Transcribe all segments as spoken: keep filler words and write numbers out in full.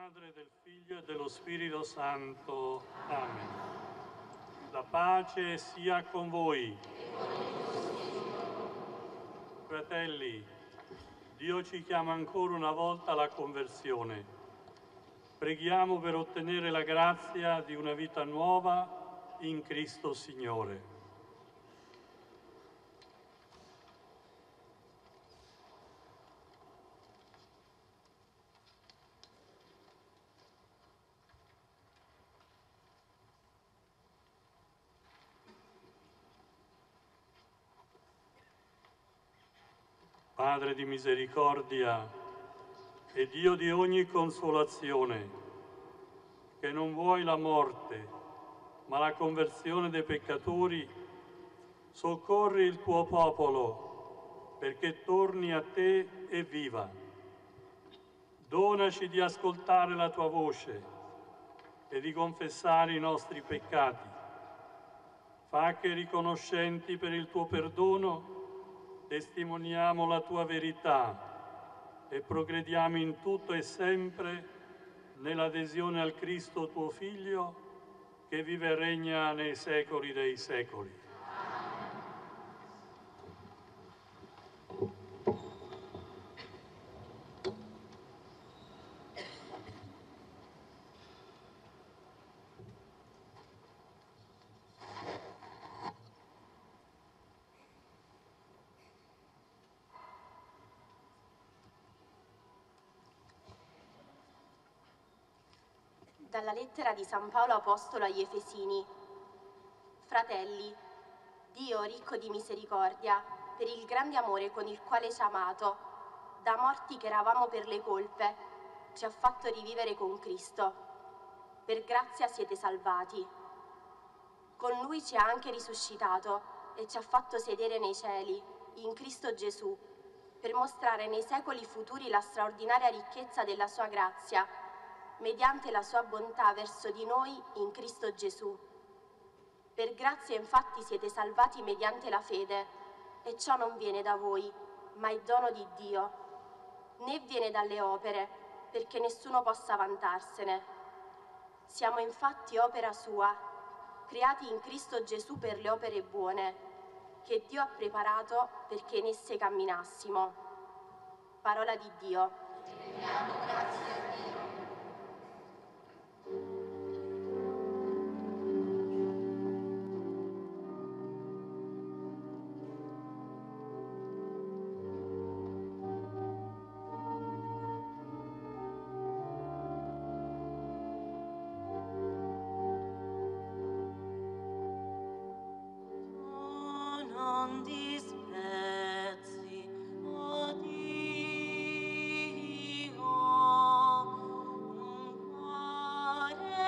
Padre, del Figlio e dello Spirito Santo. Amen. La pace sia con voi. Fratelli, Dio ci chiama ancora una volta alla conversione. Preghiamo per ottenere la grazia di una vita nuova in Cristo Signore. Padre di misericordia e Dio di ogni consolazione, che non vuoi la morte, ma la conversione dei peccatori, soccorri il tuo popolo perché torni a te e viva. Donaci di ascoltare la tua voce e di confessare i nostri peccati. Fa che, riconoscenti per il tuo perdono, testimoniamo la tua verità e progrediamo in tutto e sempre nell'adesione al Cristo tuo Figlio, che vive e regna nei secoli dei secoli. Dalla lettera di San Paolo Apostolo agli Efesini. Fratelli, Dio ricco di misericordia, per il grande amore con il quale ci ha amato, da morti che eravamo per le colpe, ci ha fatto rivivere con Cristo. Per grazia siete salvati. Con Lui ci ha anche risuscitato e ci ha fatto sedere nei cieli, in Cristo Gesù, per mostrare nei secoli futuri la straordinaria ricchezza della sua grazia, mediante la sua bontà verso di noi in Cristo Gesù. Per grazia infatti siete salvati mediante la fede, e ciò non viene da voi, ma è dono di Dio, né viene dalle opere, perché nessuno possa vantarsene. Siamo infatti opera sua, creati in Cristo Gesù per le opere buone, che Dio ha preparato perché in esse camminassimo. Parola di Dio. Rendiamo grazie a Dio. Amore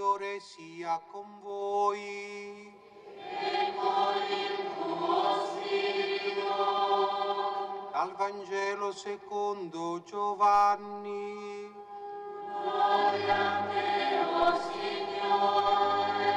Signore sia con voi. E con il tuo spirito. Dal Vangelo secondo Giovanni. Gloria a te, o Signore.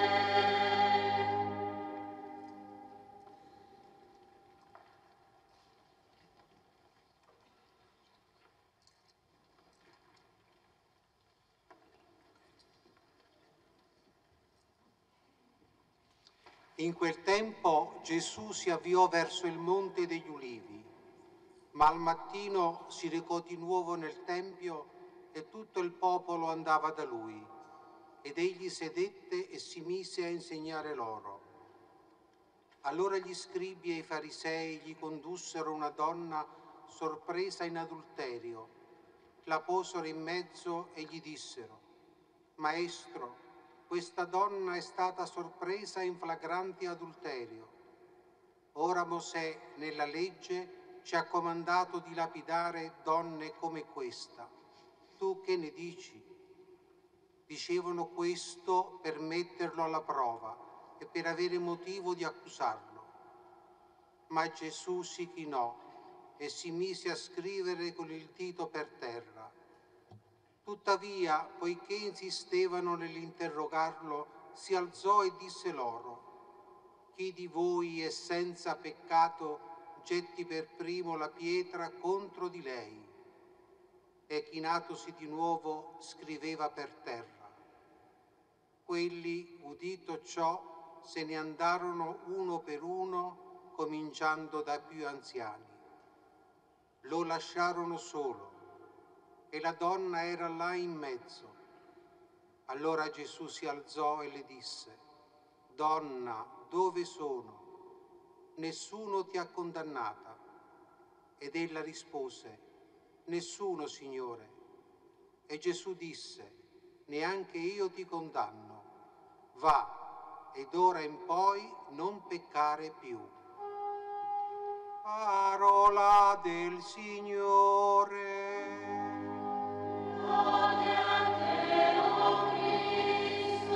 In quel tempo Gesù si avviò verso il Monte degli Ulivi, ma al mattino si recò di nuovo nel Tempio e tutto il popolo andava da lui, ed egli sedette e si mise a insegnare loro. Allora gli scribi e i farisei gli condussero una donna sorpresa in adulterio, la posero in mezzo e gli dissero: Maestro, questa donna è stata sorpresa in flagrante adulterio. Ora Mosè, nella legge, ci ha comandato di lapidare donne come questa. Tu che ne dici? Dicevano questo per metterlo alla prova e per avere motivo di accusarlo. Ma Gesù si chinò e si mise a scrivere con il dito per terra. Tuttavia, poiché insistevano nell'interrogarlo, si alzò e disse loro: chi di voi è senza peccato getti per primo la pietra contro di lei. E chinatosi di nuovo scriveva per terra. Quelli, udito ciò, se ne andarono uno per uno, cominciando dai più anziani. Lo lasciarono solo e la donna era là in mezzo. Allora Gesù si alzò e le disse: Donna, dove sono? Nessuno ti ha condannata. Ed ella rispose: Nessuno, Signore. E Gesù disse: Neanche io ti condanno. Va, ed ora in poi non peccare più. Parola del Signore. Gloria a te, o Cristo.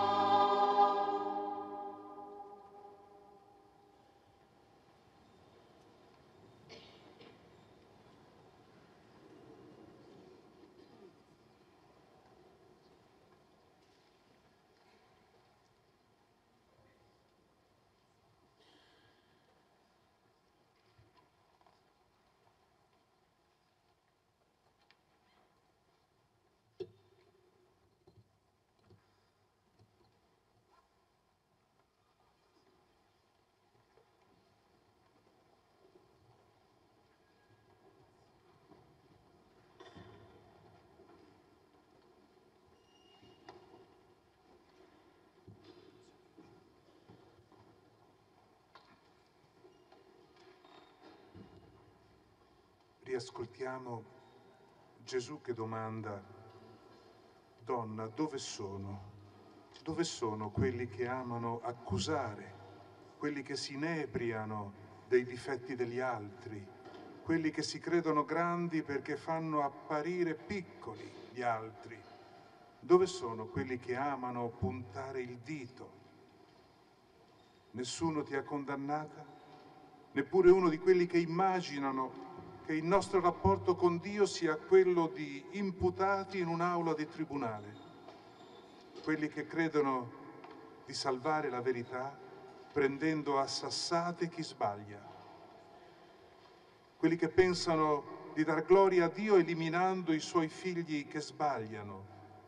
Riascoltiamo Gesù che domanda: donna, dove sono? Dove sono quelli che amano accusare, quelli che si inebriano dei difetti degli altri, quelli che si credono grandi perché fanno apparire piccoli gli altri? Dove sono quelli che amano puntare il dito? Nessuno ti ha condannata? Neppure uno di quelli che immaginano che il nostro rapporto con Dio sia quello di imputati in un'aula di tribunale, quelli che credono di salvare la verità prendendo a sassate chi sbaglia, quelli che pensano di dar gloria a Dio eliminando i suoi figli che sbagliano.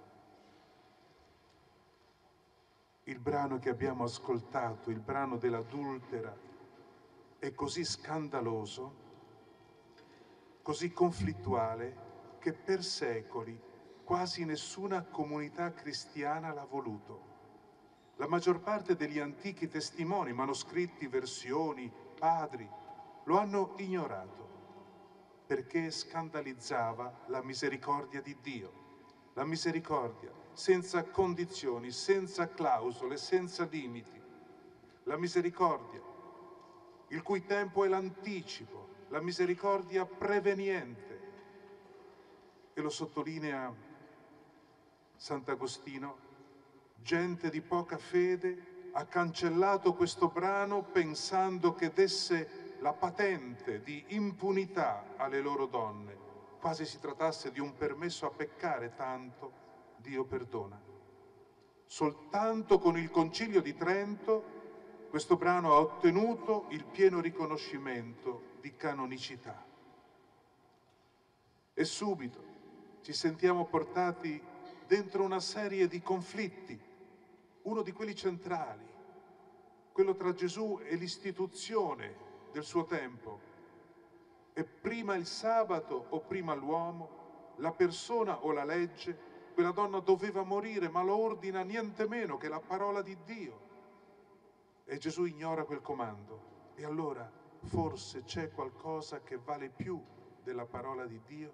Il brano che abbiamo ascoltato, il brano dell'adultera, è così scandaloso, così conflittuale, che per secoli quasi nessuna comunità cristiana l'ha voluto. La maggior parte degli antichi testimoni, manoscritti, versioni, padri, lo hanno ignorato perché scandalizzava la misericordia di Dio. La misericordia senza condizioni, senza clausole, senza limiti. La misericordia il cui tempo è l'anticipo, la misericordia preveniente. E lo sottolinea Sant'Agostino: gente di poca fede ha cancellato questo brano pensando che desse la patente di impunità alle loro donne, quasi si trattasse di un permesso a peccare, tanto Dio perdona. Soltanto con il Concilio di Trento questo brano ha ottenuto il pieno riconoscimento di canonicità. E subito ci sentiamo portati dentro una serie di conflitti, uno di quelli centrali, quello tra Gesù e l'istituzione del suo tempo. È prima il sabato o prima l'uomo, la persona o la legge? Quella donna doveva morire, ma lo ordina niente meno che la parola di Dio. E Gesù ignora quel comando. E allora forse c'è qualcosa che vale più della parola di Dio?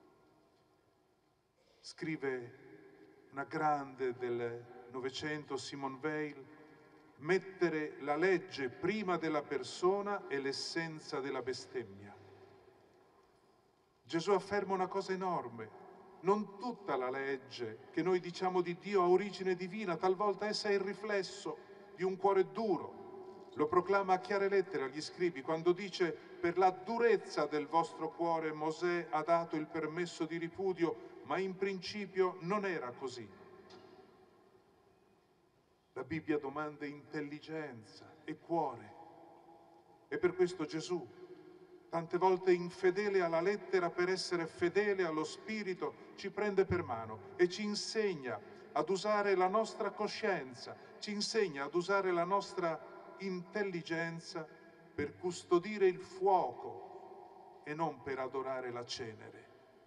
Scrive una grande del Novecento, Simone Weil: mettere la legge prima della persona è l'essenza della bestemmia. Gesù afferma una cosa enorme: non tutta la legge che noi diciamo di Dio ha origine divina, talvolta essa è il riflesso di un cuore duro. Lo proclama a chiare lettere agli scribi quando dice: per la durezza del vostro cuore Mosè ha dato il permesso di ripudio, ma in principio non era così. La Bibbia domanda intelligenza e cuore. E per questo Gesù, tante volte infedele alla lettera per essere fedele allo spirito, ci prende per mano e ci insegna ad usare la nostra coscienza, ci insegna ad usare la nostra intelligenza per custodire il fuoco e non per adorare la cenere.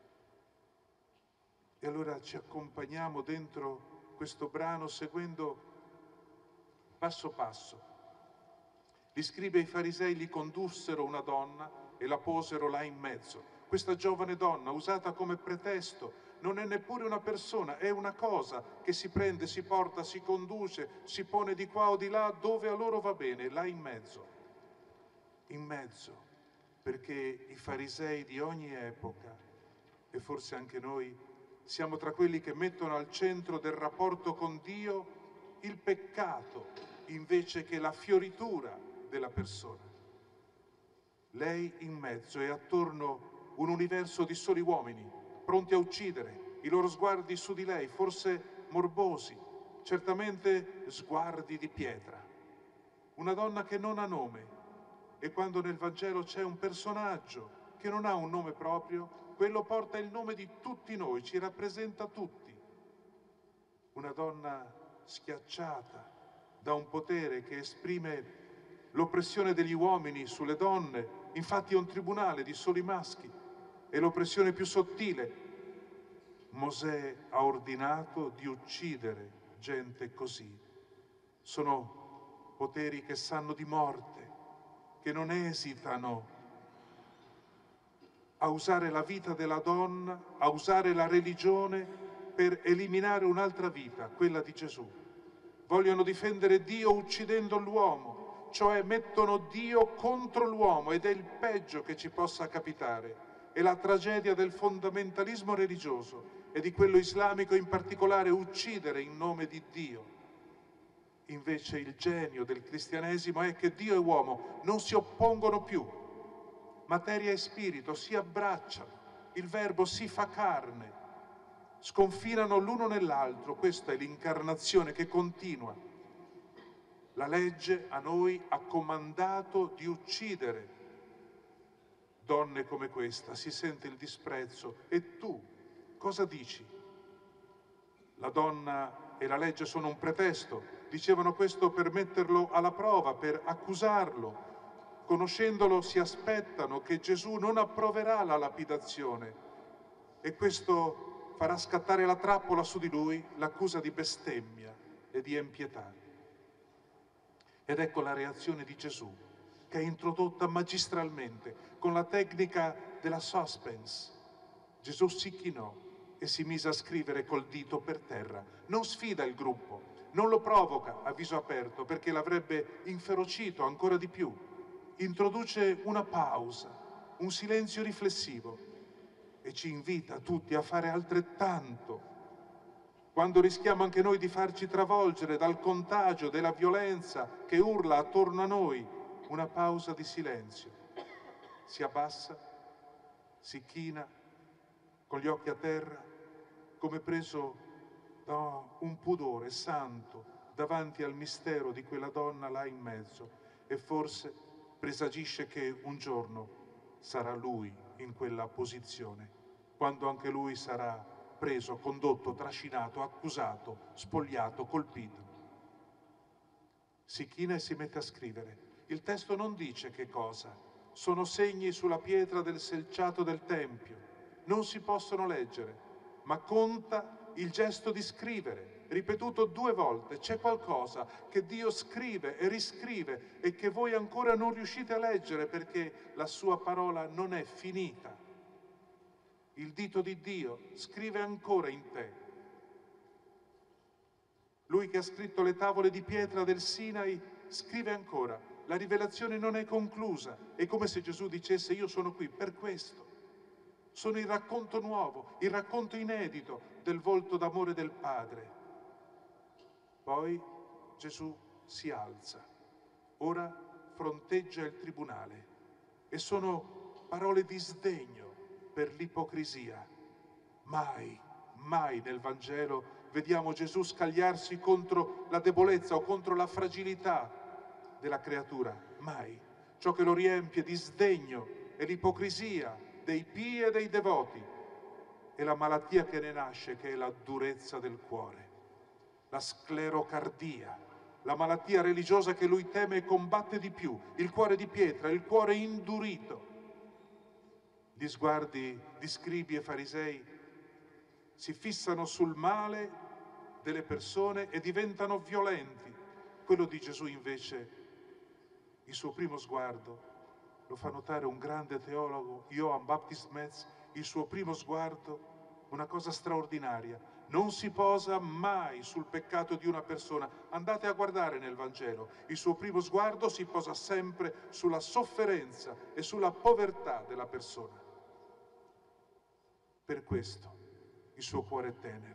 E allora ci accompagniamo dentro questo brano seguendo passo passo. Gli scribi e i farisei gli condussero una donna e la posero là in mezzo. Questa giovane donna, usata come pretesto, non è neppure una persona, è una cosa che si prende, si porta, si conduce, si pone di qua o di là dove a loro va bene, là in mezzo. In mezzo, perché i farisei di ogni epoca, e forse anche noi, siamo tra quelli che mettono al centro del rapporto con Dio il peccato invece che la fioritura della persona. Lei in mezzo e attorno un universo di soli uomini, pronti a uccidere, i loro sguardi su di lei, forse morbosi, certamente sguardi di pietra. Una donna che non ha nome, e quando nel Vangelo c'è un personaggio che non ha un nome proprio, quello porta il nome di tutti noi, ci rappresenta tutti. Una donna schiacciata da un potere che esprime l'oppressione degli uomini sulle donne, infatti è un tribunale di soli maschi, è l'oppressione più sottile. Mosè ha ordinato di uccidere gente così. Sono poteri che sanno di morte, che non esitano a usare la vita della donna, a usare la religione per eliminare un'altra vita, quella di Gesù. Vogliono difendere Dio uccidendo l'uomo, cioè mettono Dio contro l'uomo, ed è il peggio che ci possa capitare. È la tragedia del fondamentalismo religioso e di quello islamico in particolare, uccidere in nome di Dio. Invece il genio del cristianesimo è che Dio e uomo non si oppongono più. Materia e spirito si abbracciano, il verbo si fa carne, sconfinano l'uno nell'altro. Questa è l'incarnazione che continua. La legge a noi ha comandato di uccidere donne come questa, si sente il disprezzo. E tu cosa dici? La donna e la legge sono un pretesto. Dicevano questo per metterlo alla prova, per accusarlo. Conoscendolo si aspettano che Gesù non approverà la lapidazione e questo farà scattare la trappola su di lui, l'accusa di bestemmia e di empietà. Ed ecco la reazione di Gesù, che è introdotta magistralmente con la tecnica della suspense. Gesù si chinò e si mise a scrivere col dito per terra. Non sfida il gruppo, non lo provoca a viso aperto perché l'avrebbe inferocito ancora di più. Introduce una pausa, un silenzio riflessivo e ci invita tutti a fare altrettanto. quando rischiamo anche noi di farci travolgere dal contagio della violenza che urla attorno a noi, una pausa di silenzio. Si abbassa, si china, con gli occhi a terra, come preso da un pudore santo davanti al mistero di quella donna là in mezzo, e forse presagisce che un giorno sarà lui in quella posizione, quando anche lui sarà preso, condotto, trascinato, accusato, spogliato, colpito. Si china e si mette a scrivere. Il testo non dice che cosa. Sono segni sulla pietra del selciato del Tempio. Non si possono leggere, ma conta il gesto di scrivere, ripetuto due volte. C'è qualcosa che Dio scrive e riscrive e che voi ancora non riuscite a leggere perché la sua parola non è finita. Il dito di Dio scrive ancora in te. Lui che ha scritto le tavole di pietra del Sinai scrive ancora. La rivelazione non è conclusa. È come se Gesù dicesse: io sono qui per questo. Sono il racconto nuovo, il racconto inedito del volto d'amore del Padre. Poi Gesù si alza. Ora fronteggia il tribunale. E sono parole di sdegno per l'ipocrisia. Mai, mai nel Vangelo vediamo Gesù scagliarsi contro la debolezza o contro la fragilità della creatura. Mai. Ciò che lo riempie di sdegno è l'ipocrisia dei pii e dei devoti e la malattia che ne nasce, che è la durezza del cuore, la sclerocardia, la malattia religiosa che lui teme e combatte di più, il cuore di pietra, il cuore indurito. Gli sguardi di scribi e farisei si fissano sul male delle persone e diventano violenti. Quello di Gesù invece, il suo primo sguardo, lo fa notare un grande teologo, Johann Baptist Metz, il suo primo sguardo, una cosa straordinaria. Non si posa mai sul peccato di una persona. Andate a guardare nel Vangelo. Il suo primo sguardo si posa sempre sulla sofferenza e sulla povertà della persona. Per questo il suo cuore è tenero.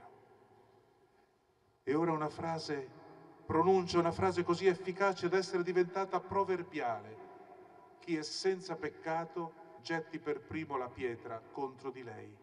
E ora una frase, pronuncia una frase così efficace da essere diventata proverbiale. Chi è senza peccato getti per primo la pietra contro di lei.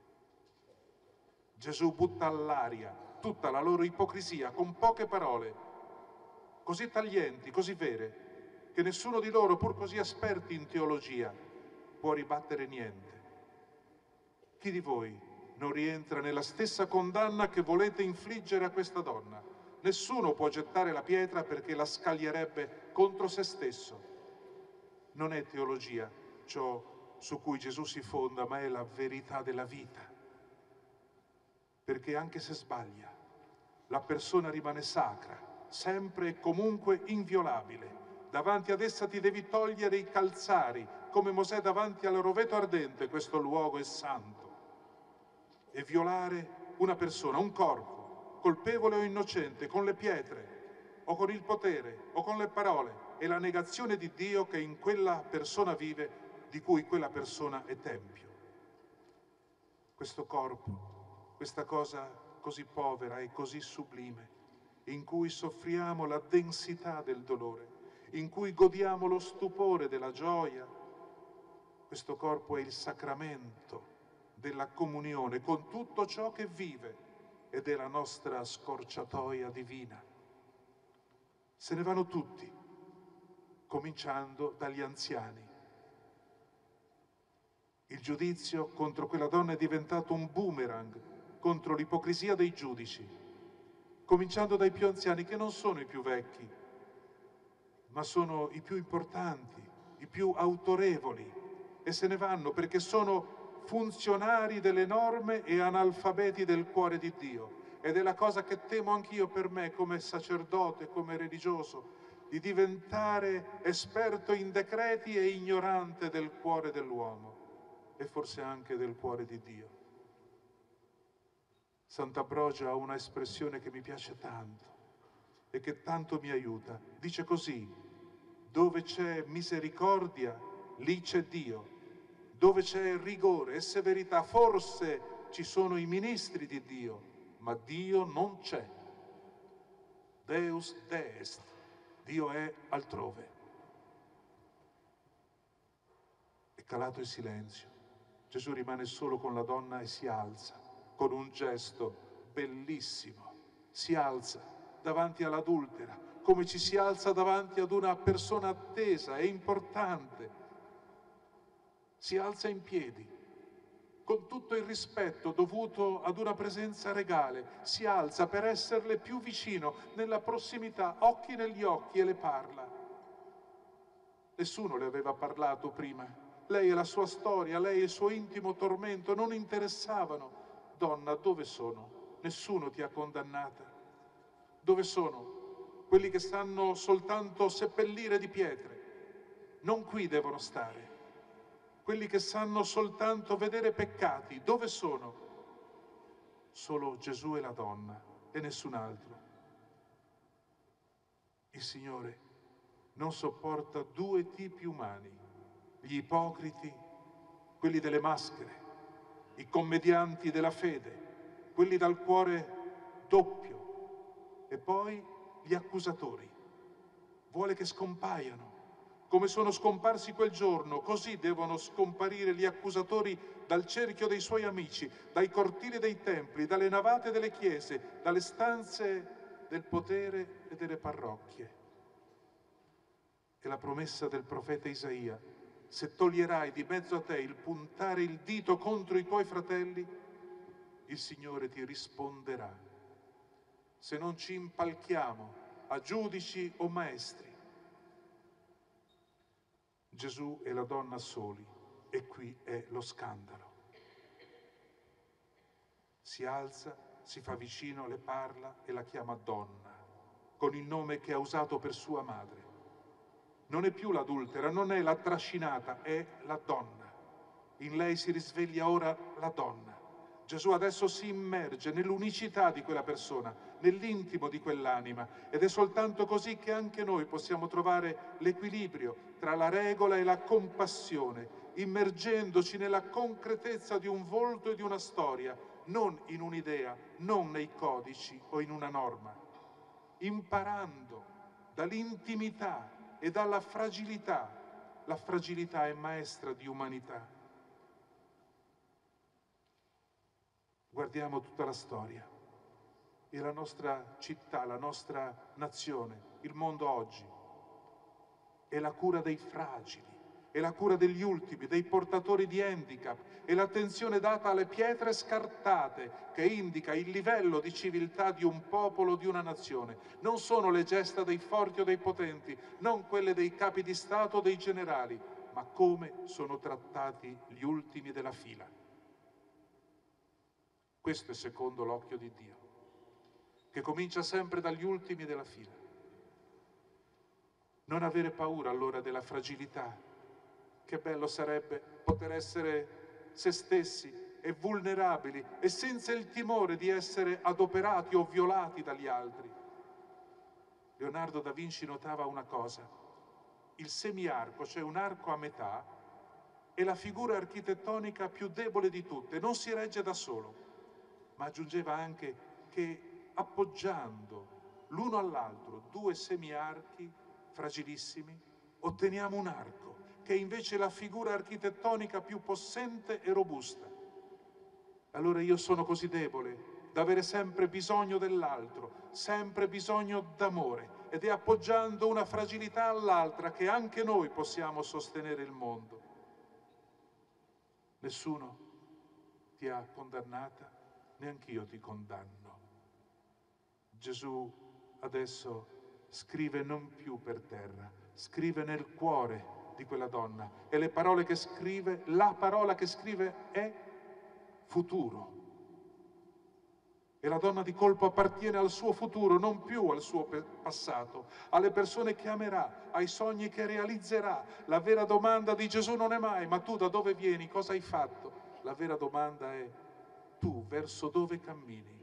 Gesù butta all'aria tutta la loro ipocrisia con poche parole, così taglienti, così vere, che nessuno di loro, pur così esperti in teologia, può ribattere niente. Chi di voi non rientra nella stessa condanna che volete infliggere a questa donna? Nessuno può gettare la pietra perché la scaglierebbe contro se stesso. Non è teologia ciò su cui Gesù si fonda, ma è la verità della vita. Perché anche se sbaglia, la persona rimane sacra, sempre e comunque inviolabile. Davanti ad essa ti devi togliere i calzari, come Mosè davanti al roveto ardente. Questo luogo è santo. E violare una persona, un corpo, colpevole o innocente, con le pietre, o con il potere, o con le parole, è la negazione di Dio che in quella persona vive, di cui quella persona è tempio. Questo corpo, questa cosa così povera e così sublime, in cui soffriamo la densità del dolore, in cui godiamo lo stupore della gioia, questo corpo è il sacramento della comunione con tutto ciò che vive ed è la nostra scorciatoia divina. Se ne vanno tutti, cominciando dagli anziani. Il giudizio contro quella donna è diventato un boomerang contro l'ipocrisia dei giudici, cominciando dai più anziani, che non sono i più vecchi, ma sono i più importanti, i più autorevoli, e se ne vanno perché sono funzionari delle norme e analfabeti del cuore di Dio. Ed è la cosa che temo anch'io per me come sacerdote, come religioso, di diventare esperto in decreti e ignorante del cuore dell'uomo e forse anche del cuore di Dio. Sant'Ambrogio ha una espressione che mi piace tanto e che tanto mi aiuta. Dice così: dove c'è misericordia, lì c'è Dio. Dove c'è rigore e severità, forse ci sono i ministri di Dio, ma Dio non c'è. Deus deest, Dio è altrove. È calato il silenzio. Gesù rimane solo con la donna e si alza, con un gesto bellissimo. Si alza davanti all'adultera, come ci si alza davanti ad una persona attesa e importante. Si alza in piedi, con tutto il rispetto dovuto ad una presenza regale, si alza per esserle più vicino, nella prossimità, occhi negli occhi, e le parla. Nessuno le aveva parlato prima. Lei e la sua storia, lei e il suo intimo tormento non interessavano. Donna, dove sono? Nessuno ti ha condannata. Dove sono quelli che sanno soltanto seppellire di pietre? Non qui devono stare. Quelli che sanno soltanto vedere peccati, dove sono? Solo Gesù e la donna e nessun altro. Il Signore non sopporta due tipi umani, gli ipocriti, quelli delle maschere, i commedianti della fede, quelli dal cuore doppio, e poi gli accusatori. Vuole che scompaiano. Come sono scomparsi quel giorno, così devono scomparire gli accusatori dal cerchio dei suoi amici, dai cortili dei templi, dalle navate delle chiese, dalle stanze del potere e delle parrocchie. E la promessa del profeta Isaia: se toglierai di mezzo a te il puntare il dito contro i tuoi fratelli, il Signore ti risponderà. Se non ci impalchiamo a giudici o maestri, Gesù e la donna soli, e qui è lo scandalo. Si alza, si fa vicino, le parla e la chiama donna, con il nome che ha usato per sua madre. Non è più l'adultera, non è la trascinata, è la donna. In lei si risveglia ora la donna. Gesù adesso si immerge nell'unicità di quella persona, nell'intimo di quell'anima, ed è soltanto così che anche noi possiamo trovare l'equilibrio tra la regola e la compassione, immergendoci nella concretezza di un volto e di una storia, non in un'idea, non nei codici o in una norma, imparando dall'intimità e dalla fragilità. La fragilità è maestra di umanità. Guardiamo tutta la storia e la nostra città, la nostra nazione, il mondo oggi. È la cura dei fragili, è la cura degli ultimi, dei portatori di handicap, è l'attenzione data alle pietre scartate che indica il livello di civiltà di un popolo, di una nazione. Non sono le gesta dei forti o dei potenti, non quelle dei capi di Stato o dei generali, ma come sono trattati gli ultimi della fila. Questo è secondo l'occhio di Dio, che comincia sempre dagli ultimi della fila. Non avere paura allora della fragilità. Che bello sarebbe poter essere se stessi e vulnerabili e senza il timore di essere adoperati o violati dagli altri. Leonardo da Vinci notava una cosa: il semiarco, cioè un arco a metà, è la figura architettonica più debole di tutte, non si regge da solo. Ma aggiungeva anche che appoggiando l'uno all'altro due semiarchi fragilissimi otteniamo un arco che è invece la figura architettonica più possente e robusta. Allora io sono così debole da avere sempre bisogno dell'altro, sempre bisogno d'amore, ed è appoggiando una fragilità all'altra che anche noi possiamo sostenere il mondo. Nessuno ti ha condannata, neanch'io ti condanno. Gesù adesso scrive non più per terra, scrive nel cuore di quella donna, e le parole che scrive, la parola che scrive è futuro. E la donna di colpo appartiene al suo futuro, non più al suo passato, alle persone che amerà, ai sogni che realizzerà. La vera domanda di Gesù non è mai: ma tu da dove vieni, cosa hai fatto? La vera domanda è: tu verso dove cammini?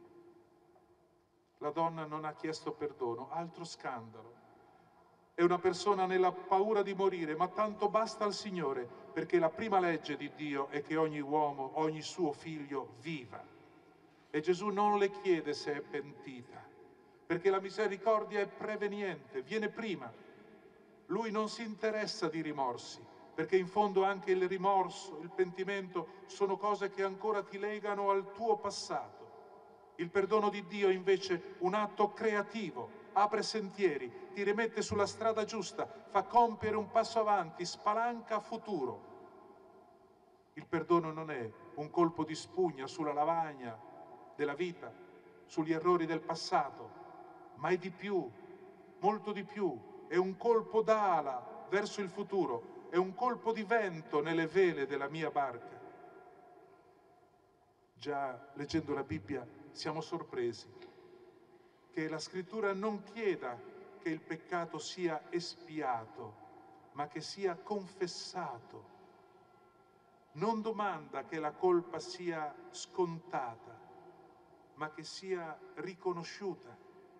La donna non ha chiesto perdono, altro scandalo. È una persona nella paura di morire, ma tanto basta al Signore, perché la prima legge di Dio è che ogni uomo, ogni suo figlio viva. E Gesù non le chiede se è pentita, perché la misericordia è preveniente, viene prima. Lui non si interessa di rimorsi, perché in fondo anche il rimorso, il pentimento sono cose che ancora ti legano al tuo passato. Il perdono di Dio è invece un atto creativo, apre sentieri, ti rimette sulla strada giusta, fa compiere un passo avanti, spalanca futuro. Il perdono non è un colpo di spugna sulla lavagna della vita, sugli errori del passato, ma è di più, molto di più. È un colpo d'ala verso il futuro, è un colpo di vento nelle vele della mia barca. Già leggendo la Bibbia siamo sorpresi che la Scrittura non chieda che il peccato sia espiato, ma che sia confessato. Non domanda che la colpa sia scontata, ma che sia riconosciuta.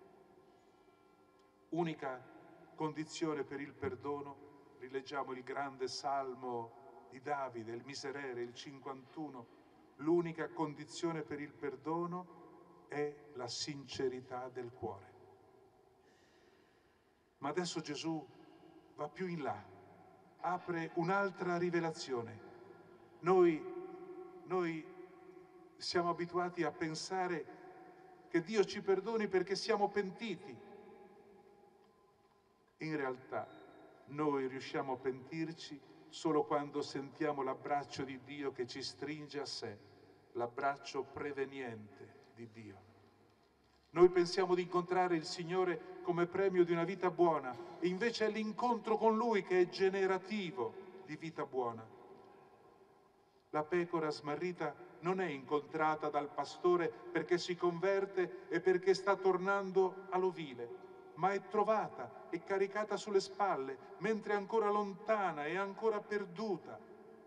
Unica condizione per il perdono, rileggiamo il grande salmo di Davide, il miserere, il cinquantuno, l'unica condizione per il perdono è la sincerità del cuore. Ma adesso Gesù va più in là, apre un'altra rivelazione. Noi, noi siamo abituati a pensare che Dio ci perdoni perché siamo pentiti. In realtà noi riusciamo a pentirci solo quando sentiamo l'abbraccio di Dio che ci stringe a sé, l'abbraccio preveniente di Dio. Noi pensiamo di incontrare il Signore come premio di una vita buona, e invece è l'incontro con Lui che è generativo di vita buona. La pecora smarrita non è incontrata dal pastore perché si converte e perché sta tornando all'ovile, ma è trovata e caricata sulle spalle, mentre è ancora lontana e ancora perduta.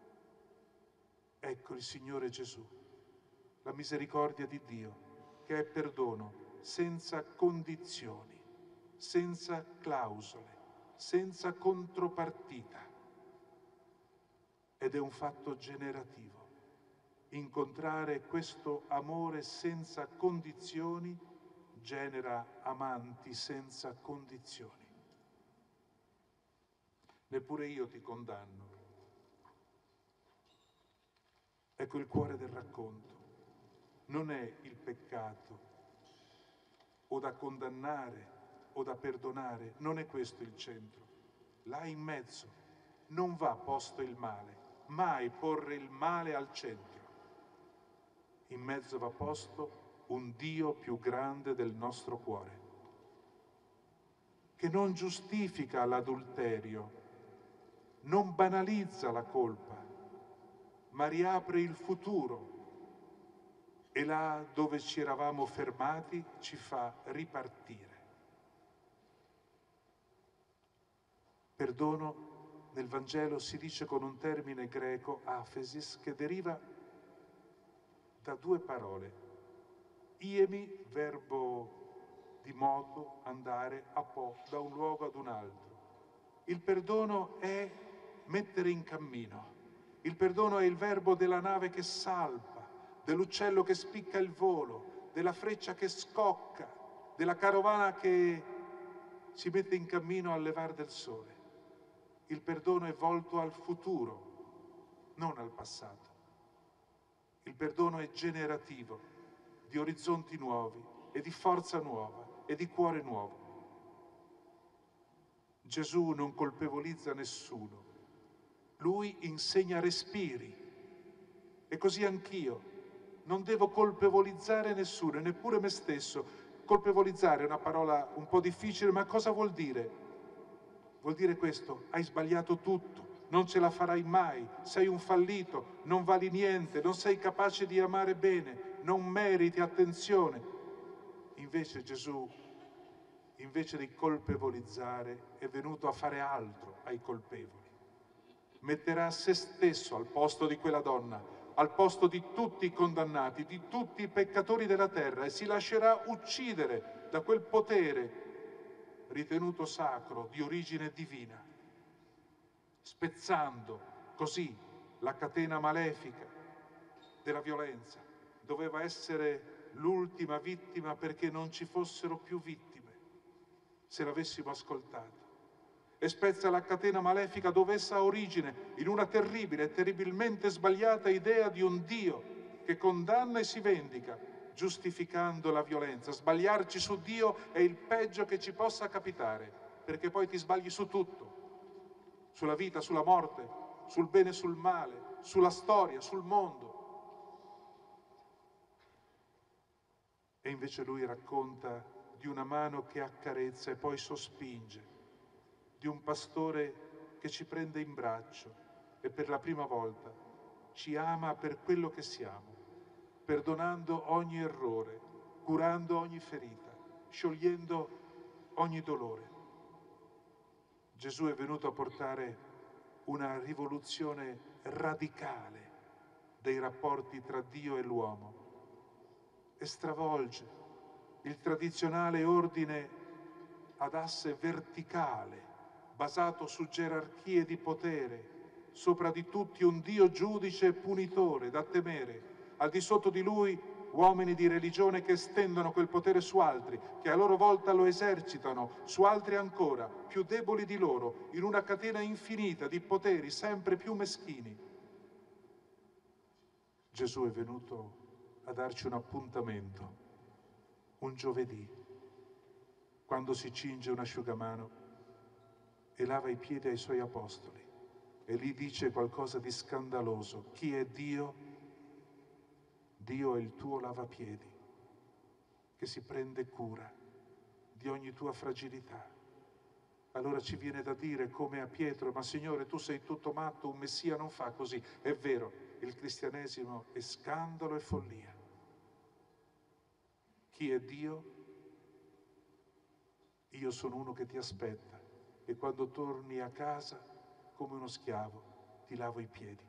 Ecco il Signore Gesù, la misericordia di Dio, che è perdono senza condizioni, senza clausole, senza contropartita. Ed è un fatto generativo. Incontrare questo amore senza condizioni genera amanti senza condizioni. Neppure io ti condanno. Ecco il cuore del racconto. Non è il peccato o da condannare o da perdonare, non è questo il centro. Là in mezzo non va posto il male, mai porre il male al centro. In mezzo va posto un Dio più grande del nostro cuore, che non giustifica l'adulterio, non banalizza la colpa, ma riapre il futuro e là dove ci eravamo fermati ci fa ripartire. Perdono nel Vangelo si dice con un termine greco, aphesis, che deriva da due parole. Iemi, verbo di moto, andare, apo, da un luogo ad un altro. Il perdono è mettere in cammino. Il perdono è il verbo della nave che salpa, dell'uccello che spicca il volo, della freccia che scocca, della carovana che si mette in cammino al levar del sole. Il perdono è volto al futuro, non al passato. Il perdono è generativo, di orizzonti nuovi e di forza nuova e di cuore nuovo. Gesù non colpevolizza nessuno, Lui insegna respiri. E così anch'io non devo colpevolizzare nessuno, neppure me stesso. Colpevolizzare è una parola un po' difficile, ma cosa vuol dire? Vuol dire questo: hai sbagliato tutto, non ce la farai mai, sei un fallito, non vali niente, non sei capace di amare bene, non meriti attenzione. Invece Gesù, invece di colpevolizzare, è venuto a fare altro ai colpevoli. Metterà se stesso al posto di quella donna, al posto di tutti i condannati, di tutti i peccatori della terra, e si lascerà uccidere da quel potere ritenuto sacro, di origine divina, spezzando così la catena malefica della violenza. Doveva essere l'ultima vittima perché non ci fossero più vittime, se l'avessimo ascoltato. E spezza la catena malefica dove essa ha origine, in una terribile e terribilmente sbagliata idea di un Dio che condanna e si vendica, giustificando la violenza. Sbagliarci su Dio è il peggio che ci possa capitare, perché poi ti sbagli su tutto, sulla vita, sulla morte, sul bene e sul male, sulla storia, sul mondo. E invece lui racconta di una mano che accarezza e poi sospinge, di un pastore che ci prende in braccio e per la prima volta ci ama per quello che siamo, perdonando ogni errore, curando ogni ferita, sciogliendo ogni dolore. Gesù è venuto a portare una rivoluzione radicale dei rapporti tra Dio e l'uomo e stravolge il tradizionale ordine ad asse verticale, basato su gerarchie di potere, sopra di tutti un Dio giudice e punitore da temere, al di sotto di lui uomini di religione che estendono quel potere su altri, che a loro volta lo esercitano su altri ancora, più deboli di loro, in una catena infinita di poteri sempre più meschini. Gesù è venuto a darci un appuntamento, un giovedì, quando si cinge un asciugamano e lava i piedi ai suoi apostoli e lì dice qualcosa di scandaloso: chi è Dio? Dio è il tuo lavapiedi, che si prende cura di ogni tua fragilità. Allora ci viene da dire come a Pietro: ma Signore, tu sei tutto matto, un Messia non fa così. È vero, il cristianesimo è scandalo e follia. Chi è Dio? Io sono uno che ti aspetta e quando torni a casa, come uno schiavo, ti lavo i piedi.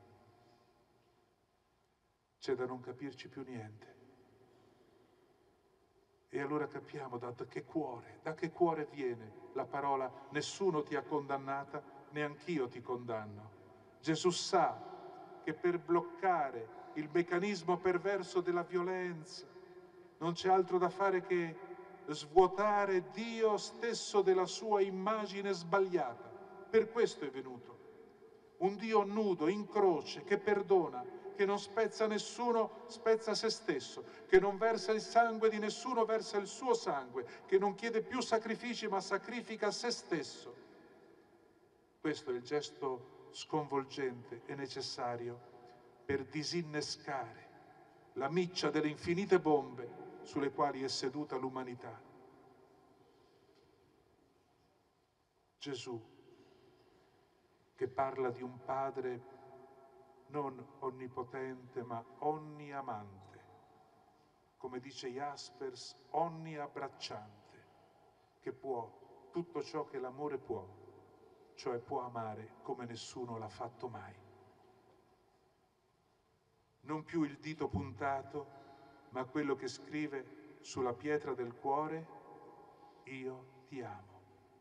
C'è da non capirci più niente. E allora capiamo da che cuore, da che cuore viene la parola: nessuno ti ha condannata, neanch'io ti condanno. Gesù sa che per bloccare il meccanismo perverso della violenza non c'è altro da fare che svuotare Dio stesso della sua immagine sbagliata. Per questo è venuto. Un Dio nudo, in croce, che perdona, che non spezza nessuno, spezza se stesso, che non versa il sangue di nessuno, versa il suo sangue, che non chiede più sacrifici ma sacrifica se stesso. Questo è il gesto sconvolgente e necessario per disinnescare la miccia delle infinite bombe sulle quali è seduta l'umanità. Gesù, che parla di un Padre non onnipotente ma onniamante, come dice Jaspers, onniabbracciante, che può tutto ciò che l'amore può, cioè può amare come nessuno l'ha fatto mai. Non più il dito puntato, ma quello che scrive sulla pietra del cuore: io ti amo.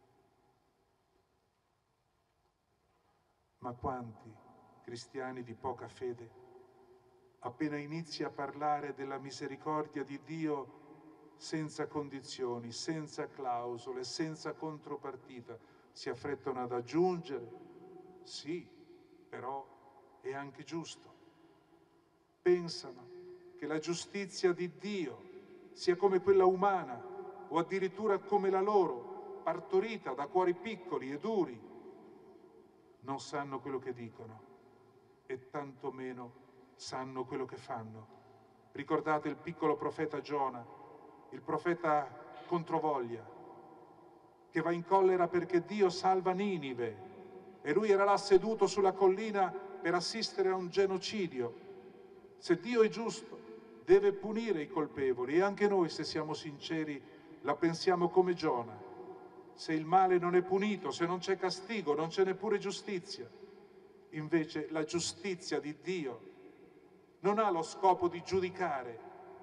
Ma quanti cristiani di poca fede, appena inizi a parlare della misericordia di Dio senza condizioni, senza clausole, senza contropartita, si affrettano ad aggiungere: sì, però è anche giusto. Pensano che la giustizia di Dio sia come quella umana o addirittura come la loro, partorita da cuori piccoli e duri. Non sanno quello che dicono e tantomeno sanno quello che fanno. Ricordate il piccolo profeta Giona, il profeta controvoglia, che va in collera perché Dio salva Ninive e lui era là seduto sulla collina per assistere a un genocidio. Se Dio è giusto, deve punire i colpevoli e anche noi, se siamo sinceri, la pensiamo come Giona. Se il male non è punito, se non c'è castigo, non c'è neppure giustizia. Invece la giustizia di Dio non ha lo scopo di giudicare,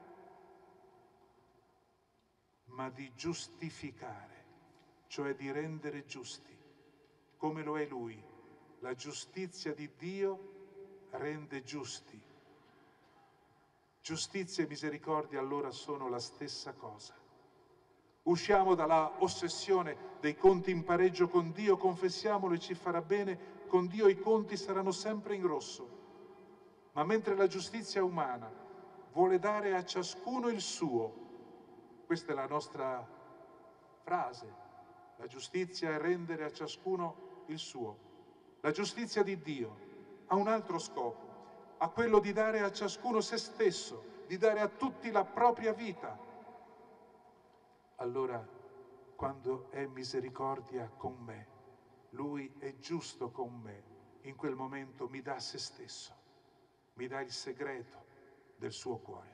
ma di giustificare, cioè di rendere giusti, come lo è Lui. La giustizia di Dio rende giusti. Giustizia e misericordia allora sono la stessa cosa. Usciamo dalla ossessione dei conti in pareggio con Dio, confessiamolo e ci farà bene, con Dio i conti saranno sempre in rosso. Ma mentre la giustizia umana vuole dare a ciascuno il suo, questa è la nostra frase, la giustizia è rendere a ciascuno il suo. La giustizia di Dio ha un altro scopo, ha quello di dare a ciascuno se stesso, di dare a tutti la propria vita. Allora, quando è misericordia con me, Lui è giusto con me, in quel momento mi dà se stesso, mi dà il segreto del suo cuore.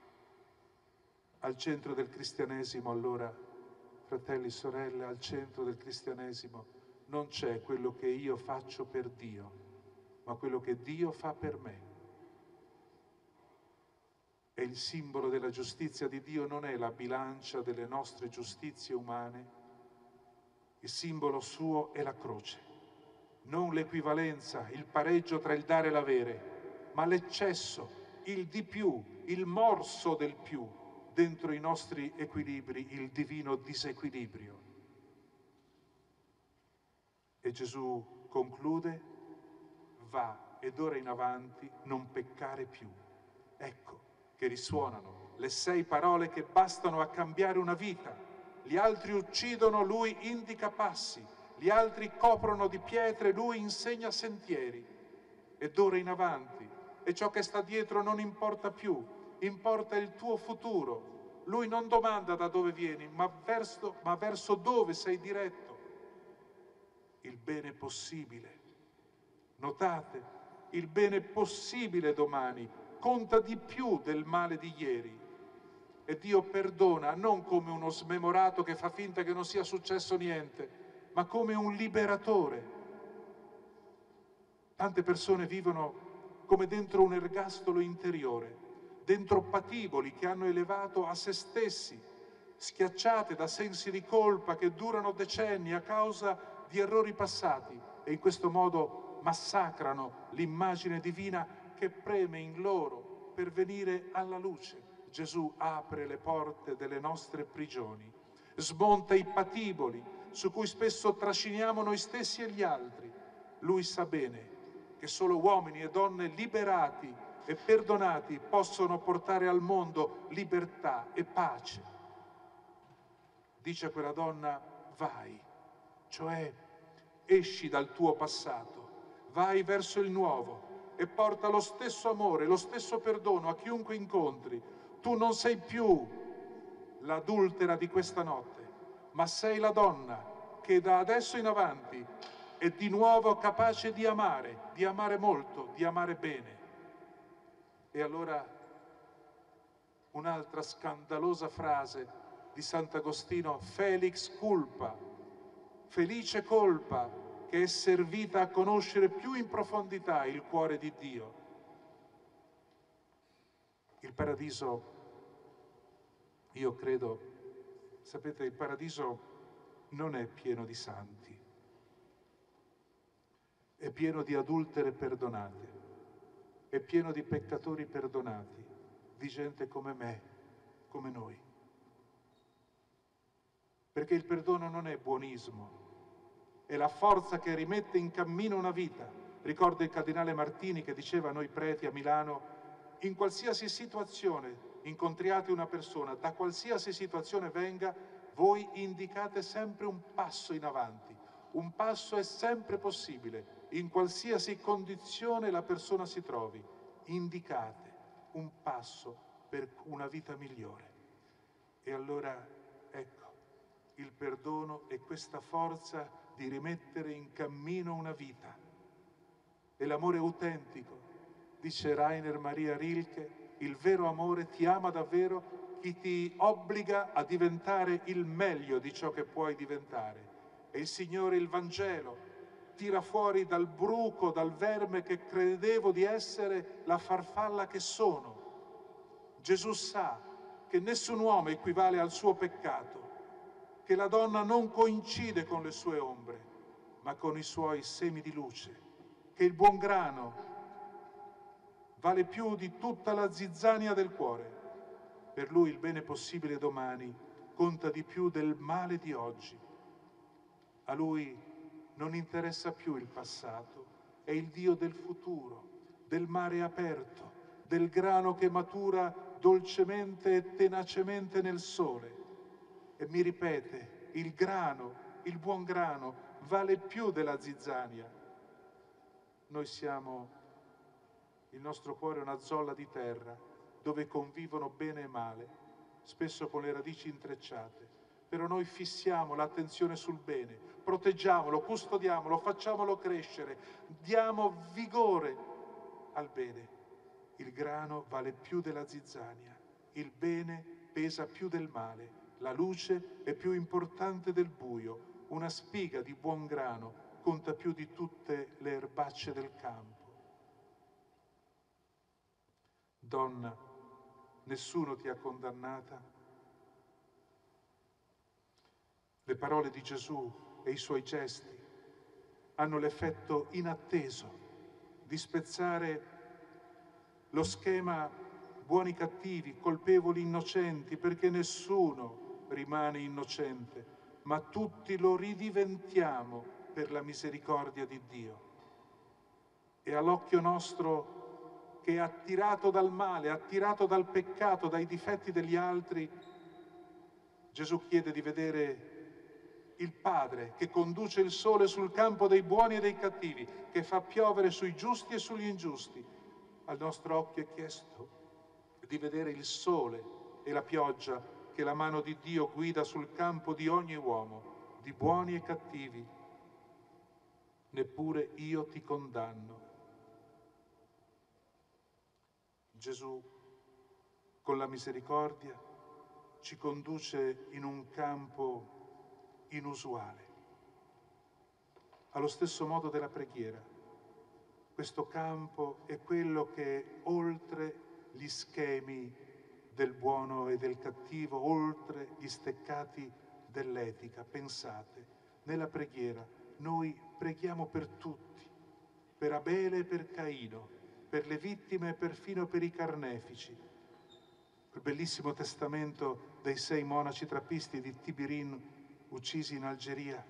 Al centro del cristianesimo, allora, fratelli e sorelle, al centro del cristianesimo non c'è quello che io faccio per Dio, ma quello che Dio fa per me. E il simbolo della giustizia di Dio non è la bilancia delle nostre giustizie umane, il simbolo suo è la croce, non l'equivalenza, il pareggio tra il dare e l'avere, ma l'eccesso, il di più, il morso del più, dentro i nostri equilibri, il divino disequilibrio. E Gesù conclude: va e d'ora in avanti non peccare più. Ecco che risuonano le sei parole che bastano a cambiare una vita. Gli altri uccidono, lui indica passi. Gli altri coprono di pietre, lui insegna sentieri. E d'ora in avanti, e ciò che sta dietro non importa più, importa il tuo futuro. Lui non domanda da dove vieni, ma verso, ma verso dove sei diretto. Il bene possibile. Notate, il bene possibile domani conta di più del male di ieri. E Dio perdona non come uno smemorato che fa finta che non sia successo niente, ma come un liberatore. Tante persone vivono come dentro un ergastolo interiore, dentro patiboli che hanno elevato a se stessi, schiacciate da sensi di colpa che durano decenni a causa di errori passati, e in questo modo massacrano l'immagine divina che preme in loro per venire alla luce. Gesù apre le porte delle nostre prigioni, smonta i patiboli su cui spesso trasciniamo noi stessi e gli altri. Lui sa bene che solo uomini e donne liberati e perdonati possono portare al mondo libertà e pace. Dice a quella donna: vai, cioè esci dal tuo passato, vai verso il nuovo e porta lo stesso amore, lo stesso perdono a chiunque incontri. Tu non sei più l'adultera di questa notte, ma sei la donna che da adesso in avanti è di nuovo capace di amare, di amare molto, di amare bene. E allora un'altra scandalosa frase di Sant'Agostino: Felix culpa, felice colpa, che è servita a conoscere più in profondità il cuore di Dio. Il paradiso, io credo, sapete, il paradiso non è pieno di santi, è pieno di adultere perdonate, è pieno di peccatori perdonati, di gente come me, come noi. Perché il perdono non è buonismo, è la forza che rimette in cammino una vita. Ricordo il cardinale Martini che diceva a noi preti a Milano: in qualsiasi situazione incontriate una persona, da qualsiasi situazione venga, voi indicate sempre un passo in avanti. Un passo è sempre possibile, in qualsiasi condizione la persona si trovi. Indicate un passo per una vita migliore. E allora, ecco, il perdono è questa forza di rimettere in cammino una vita. E l'amore autentico, dice Rainer Maria Rilke, il vero amore ti ama davvero chi ti obbliga a diventare il meglio di ciò che puoi diventare. E il Signore, il Vangelo, tira fuori dal bruco, dal verme che credevo di essere, la farfalla che sono. Gesù sa che nessun uomo equivale al suo peccato, che la donna non coincide con le sue ombre, ma con i suoi semi di luce, che il buon grano vale più di tutta la zizzania del cuore. Per lui il bene possibile domani conta di più del male di oggi. A lui non interessa più il passato, è il Dio del futuro, del mare aperto, del grano che matura dolcemente e tenacemente nel sole. E mi ripete, il grano, il buon grano, vale più della zizzania. Noi siamo, il nostro cuore è una zolla di terra dove convivono bene e male, spesso con le radici intrecciate. Però noi fissiamo l'attenzione sul bene, proteggiamolo, custodiamolo, facciamolo crescere, diamo vigore al bene. Il grano vale più della zizzania, il bene pesa più del male, la luce è più importante del buio, una spiga di buon grano conta più di tutte le erbacce del campo. Donna, nessuno ti ha condannata? Le parole di Gesù e i suoi gesti hanno l'effetto inatteso di spezzare lo schema buoni cattivi, colpevoli innocenti, perché nessuno rimane innocente, ma tutti lo ridiventiamo per la misericordia di Dio. E all'occhio nostro, che è attirato dal male, attirato dal peccato, dai difetti degli altri, Gesù chiede di vedere il Padre che conduce il sole sul campo dei buoni e dei cattivi, che fa piovere sui giusti e sugli ingiusti. Al nostro occhio è chiesto di vedere il sole e la pioggia che la mano di Dio guida sul campo di ogni uomo, di buoni e cattivi. Neppure io ti condanno. Gesù, con la misericordia, ci conduce in un campo inusuale. Allo stesso modo della preghiera, questo campo è quello che oltre gli schemi del buono e del cattivo, oltre gli steccati dell'etica, pensate, nella preghiera noi preghiamo per tutti, per Abele e per Caino, per le vittime e perfino per i carnefici. Quel bellissimo testamento dei sei monaci trappisti di Tibirin uccisi in Algeria,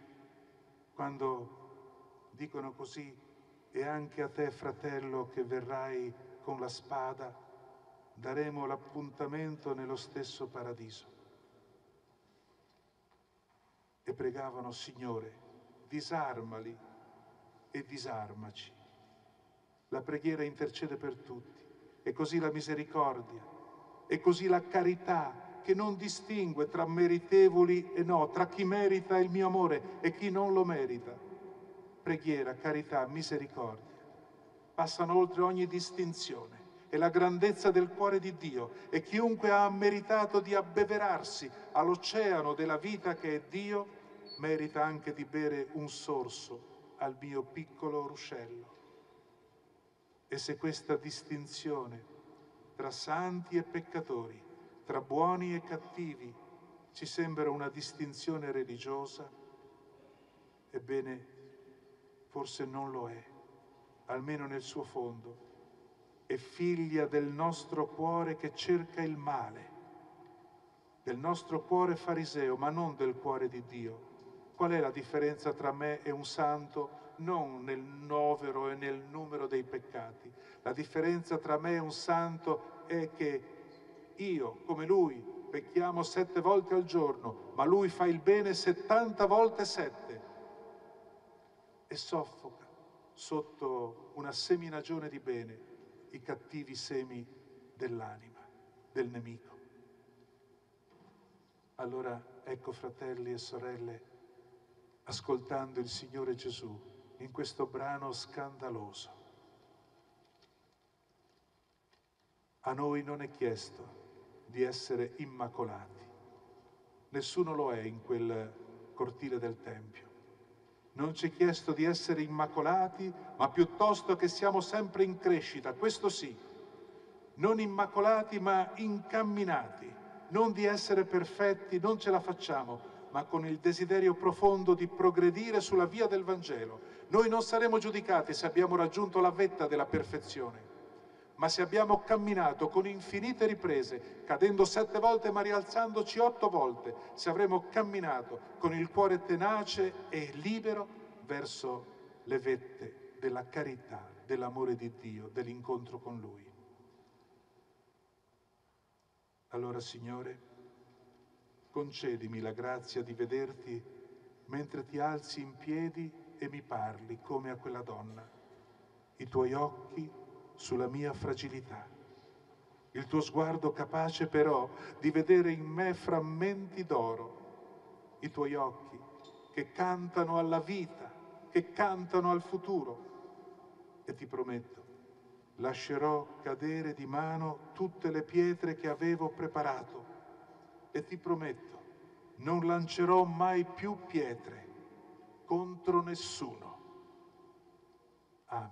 quando dicono così: e anche a te, fratello, che verrai con la spada, daremo l'appuntamento nello stesso paradiso. E pregavano: Signore, disarmali e disarmaci. La preghiera intercede per tutti, e così la misericordia, e così la carità, che non distingue tra meritevoli e no, tra chi merita il mio amore e chi non lo merita. Preghiera, carità, misericordia passano oltre ogni distinzione. È la grandezza del cuore di Dio, e chiunque ha meritato di abbeverarsi all'oceano della vita che è Dio, merita anche di bere un sorso al mio piccolo ruscello. E se questa distinzione tra santi e peccatori, tra buoni e cattivi, ci sembra una distinzione religiosa, ebbene, forse non lo è, almeno nel suo fondo. È figlia del nostro cuore che cerca il male, del nostro cuore fariseo, ma non del cuore di Dio. Qual è la differenza tra me e un santo? Non nel novero e nel numero dei peccati. La differenza tra me e un santo è che io, come lui, pecchiamo sette volte al giorno, ma lui fa il bene settanta volte sette e soffoca sotto una seminagione di bene i cattivi semi dell'anima, del nemico. Allora, ecco, fratelli e sorelle, ascoltando il Signore Gesù in questo brano scandaloso, a noi non è chiesto di essere immacolati. Nessuno lo è in quel cortile del Tempio. Non ci è chiesto di essere immacolati, ma piuttosto che siamo sempre in crescita, questo sì. Non immacolati, ma incamminati. Non di essere perfetti, non ce la facciamo, ma con il desiderio profondo di progredire sulla via del Vangelo. Noi non saremo giudicati se abbiamo raggiunto la vetta della perfezione, ma se abbiamo camminato con infinite riprese, cadendo sette volte ma rialzandoci otto volte, se avremo camminato con il cuore tenace e libero verso le vette della carità, dell'amore di Dio, dell'incontro con Lui. Allora, Signore, concedimi la grazia di vederti mentre ti alzi in piedi e mi parli come a quella donna, i tuoi occhi sulla mia fragilità, il tuo sguardo capace però di vedere in me frammenti d'oro, i tuoi occhi che cantano alla vita, che cantano al futuro. E ti prometto, lascerò cadere di mano tutte le pietre che avevo preparato e ti prometto, non lancerò mai più pietre contro nessuno. Amen.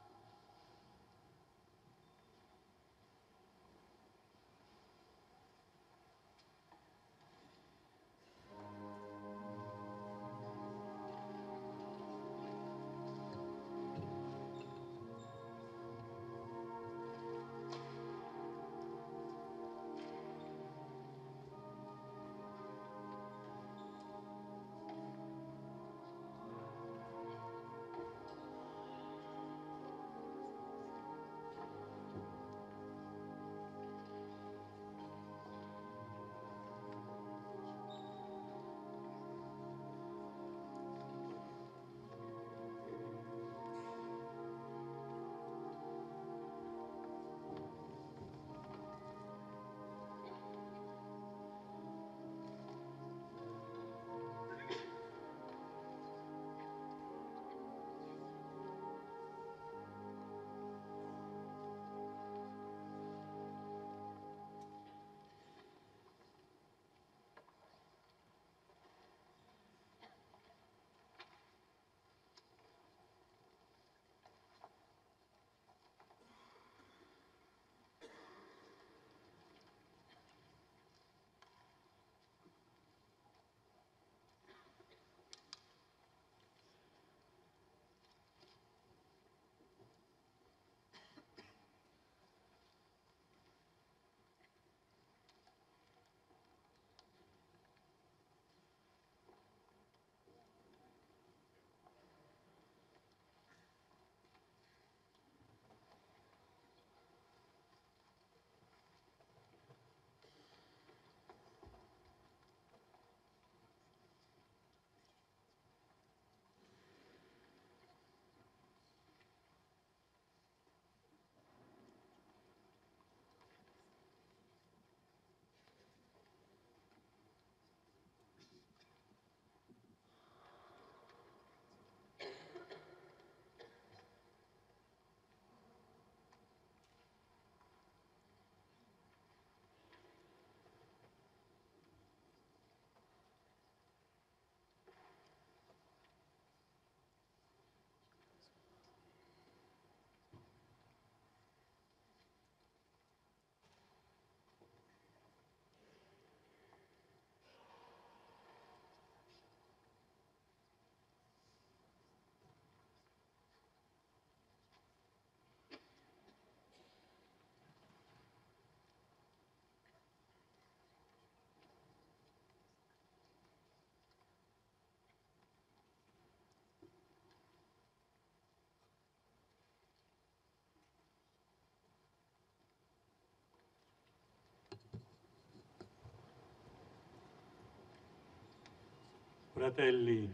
Fratelli,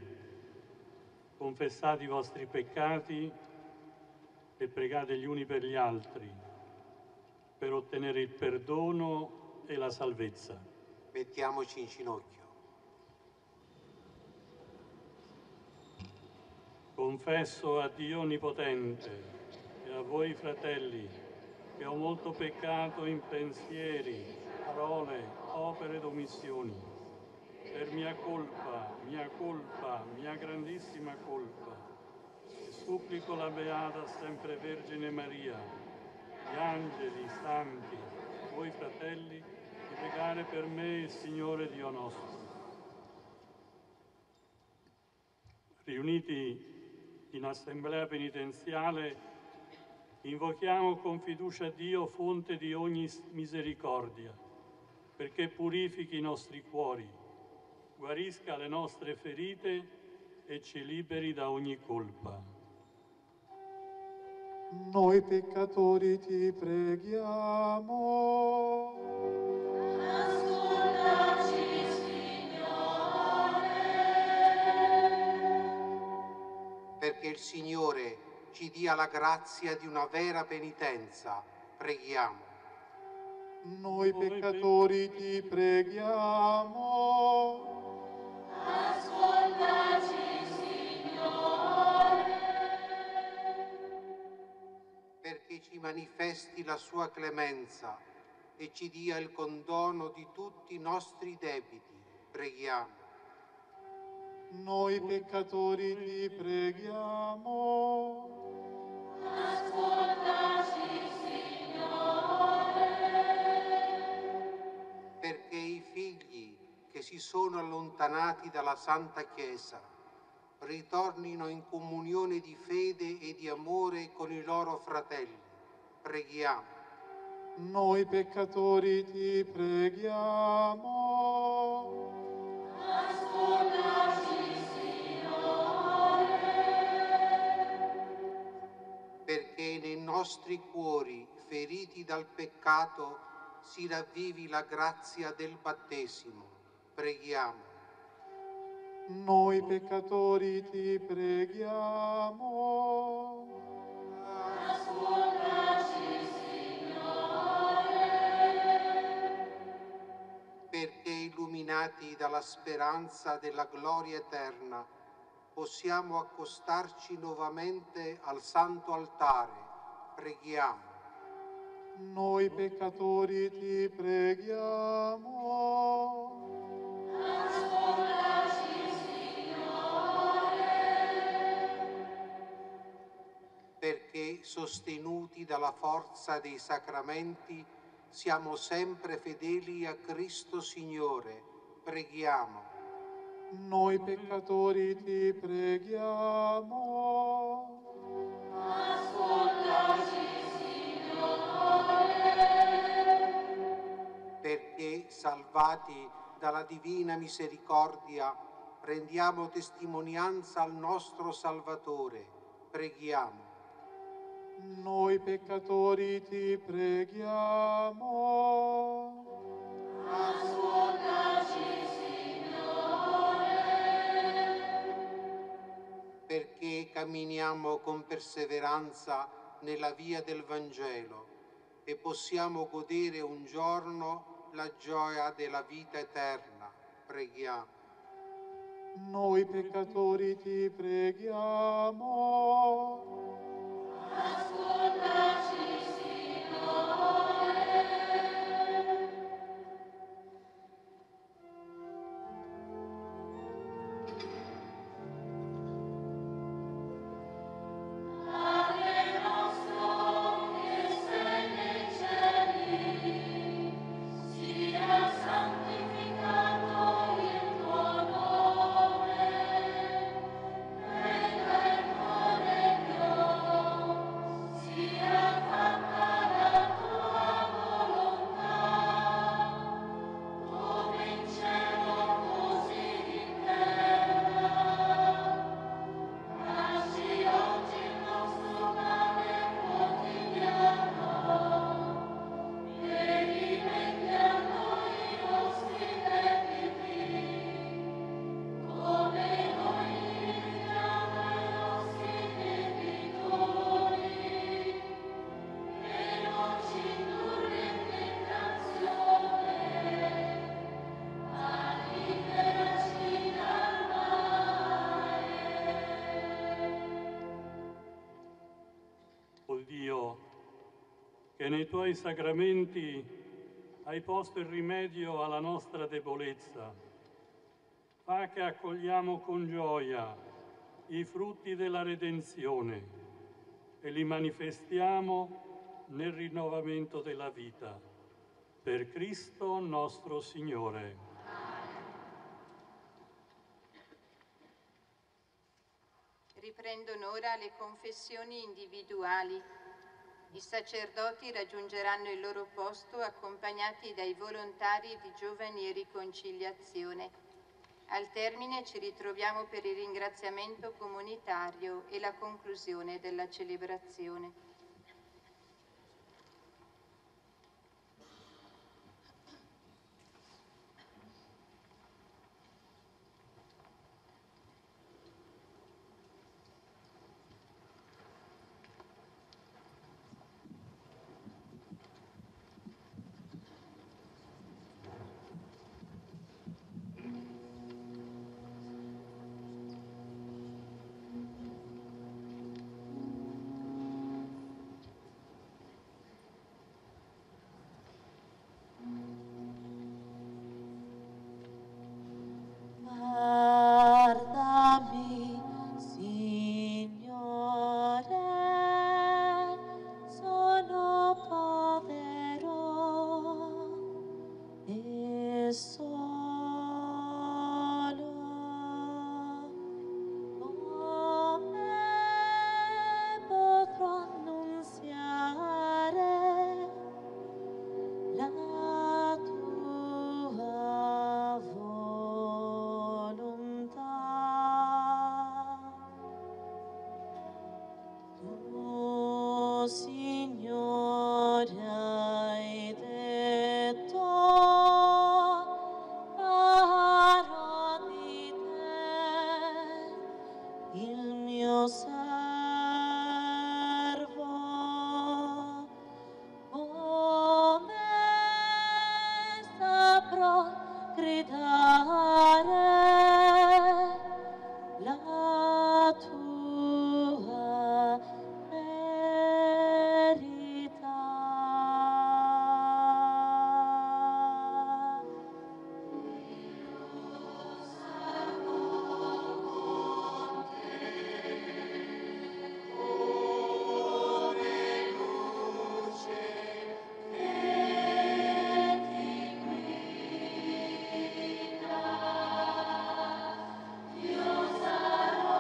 confessate i vostri peccati e pregate gli uni per gli altri per ottenere il perdono e la salvezza. Mettiamoci in ginocchio. Confesso a Dio Onnipotente e a voi, fratelli, che ho molto peccato in pensieri, parole, opere ed omissioni. Per mia colpa, mia colpa, mia grandissima colpa. E supplico la Beata Sempre Vergine Maria, gli angeli, i santi, voi fratelli, di pregare per me il Signore Dio nostro. Riuniti in assemblea penitenziale, Invochiamo con fiducia Dio, fonte di ogni misericordia, perché purifichi i nostri cuori, guarisca le nostre ferite e ci liberi da ogni colpa. Noi peccatori ti preghiamo. Ascoltaci, Signore. Perché il Signore ci dia la grazia di una vera penitenza, preghiamo. Noi peccatori ti preghiamo. Ascoltaci, Signore. Perché ci manifesti la sua clemenza e ci dia il condono di tutti i nostri debiti, preghiamo. Noi peccatori ti preghiamo. Ascoltaci, Signore. Perché i figli che si sono allontanati dalla Santa Chiesa ritornino in comunione di fede e di amore con i loro fratelli, preghiamo. Noi peccatori ti preghiamo. Ascoltaci, Signore. Perché nei nostri cuori, feriti dal peccato, si ravvivi la grazia del battesimo, preghiamo. Noi peccatori ti preghiamo. Ascoltaci, Signore. Perché illuminati dalla speranza della gloria eterna, possiamo accostarci nuovamente al santo altare, preghiamo. Noi peccatori ti preghiamo. Ascoltaci, Signore. Perché sostenuti dalla forza dei sacramenti siamo sempre fedeli a Cristo Signore, preghiamo. Noi peccatori ti preghiamo. Ascoltaci, Signore. Perché salvati dalla divina misericordia rendiamo testimonianza al nostro Salvatore, preghiamo. Noi peccatori ti preghiamo. Ascoltaci, Signore. Perché camminiamo con perseveranza nella via del Vangelo e possiamo godere un giorno la gioia della vita eterna, preghiamo. Noi peccatori ti preghiamo. Ascoltaci, Signore. Padre nostro che sei nei cieli, sia santificato il tuo nome. Venga il tuo regno, sia fatta la tua volontà, come in cielo così in terra. Dacci oggi il nostro pane quotidiano e rimetti a noi i nostri debiti, come noi rimettiamo ai nostri debitori, e non ci indurre in tentazione, ma liberaci dal male. O Dio, che nei tuoi sacramenti hai posto il rimedio alla nostra debolezza, fa che accogliamo con gioia i frutti della redenzione e li manifestiamo nel rinnovamento della vita. Per Cristo nostro Signore. Riprendono ora le confessioni individuali. I sacerdoti raggiungeranno il loro posto accompagnati dai volontari di Giovani e Riconciliazione. Al termine ci ritroviamo per il ringraziamento comunitario e la conclusione della celebrazione. Guardami, Signore, sono povero e solo. Come potrò annunziare la tua volontà? Tu, Signore, hai detto, farò di te il mio servo. Come saprò gridare la tua verità? Io sarò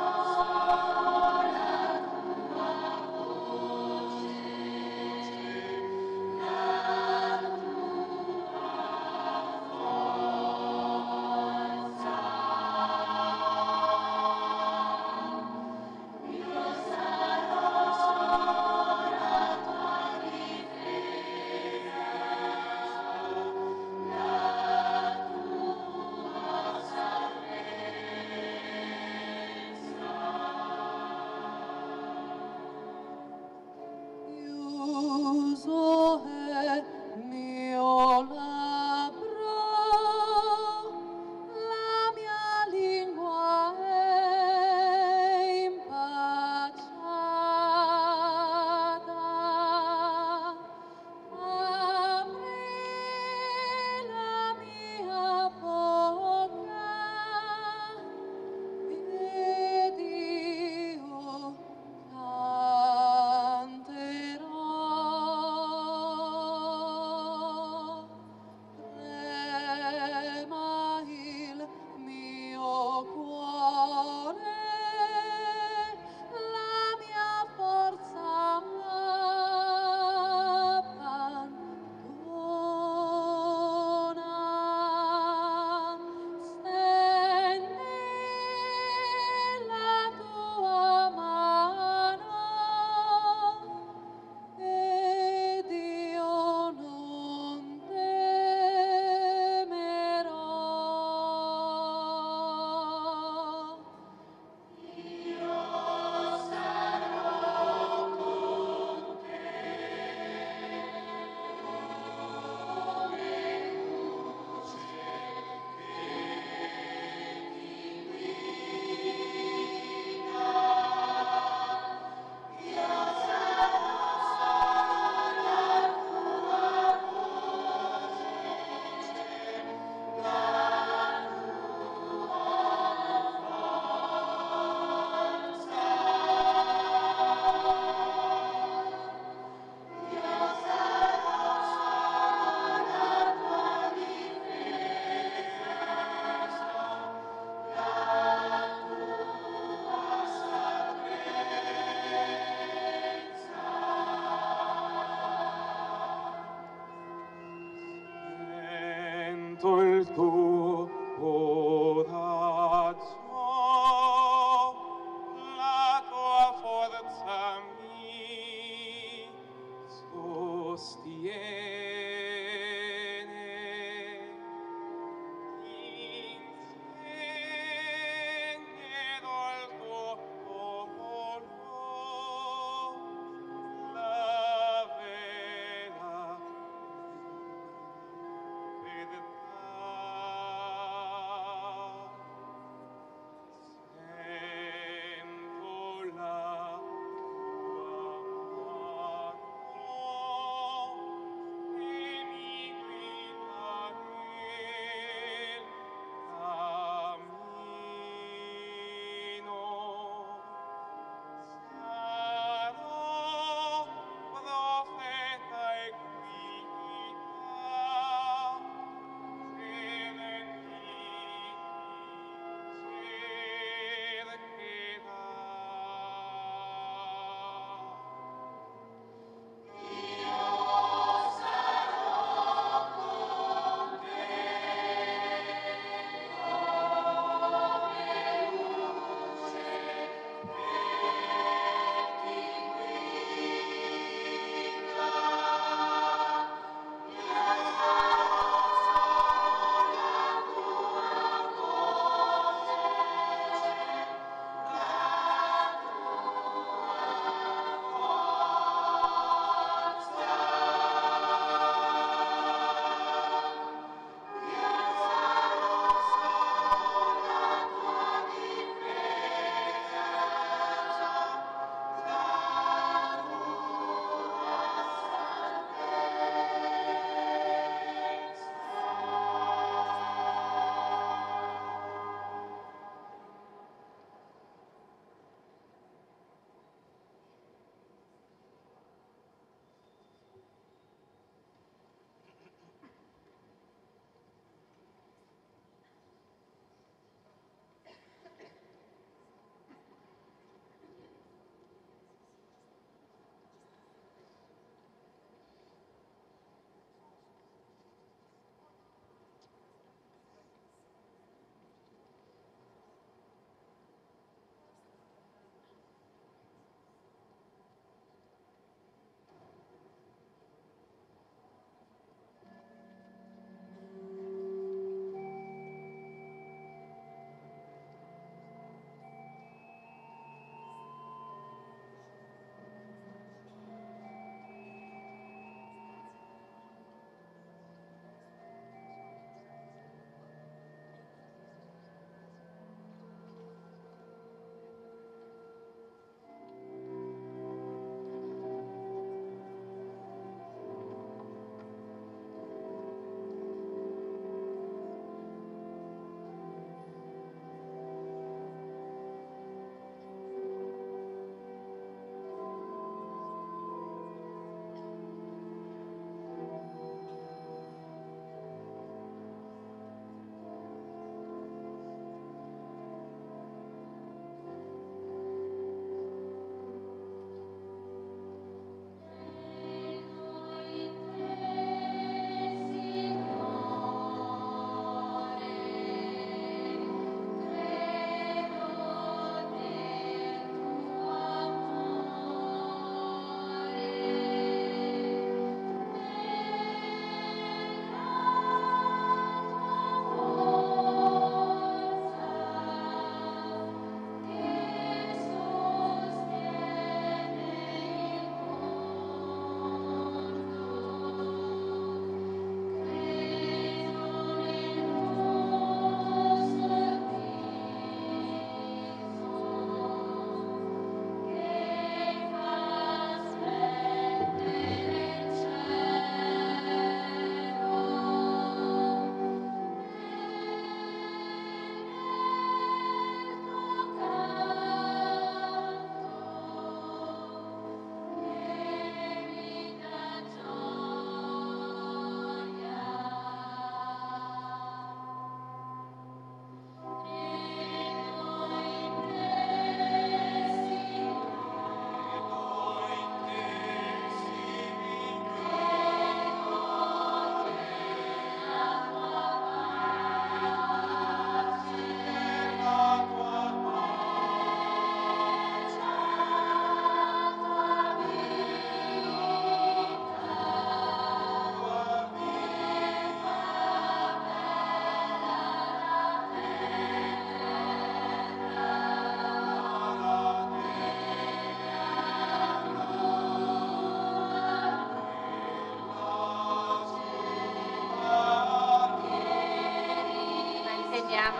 il tuo coraggio, la tua forza mi sostiene.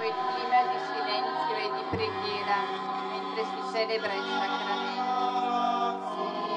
il clima di silenzio e di preghiera mentre si celebra il sacramento.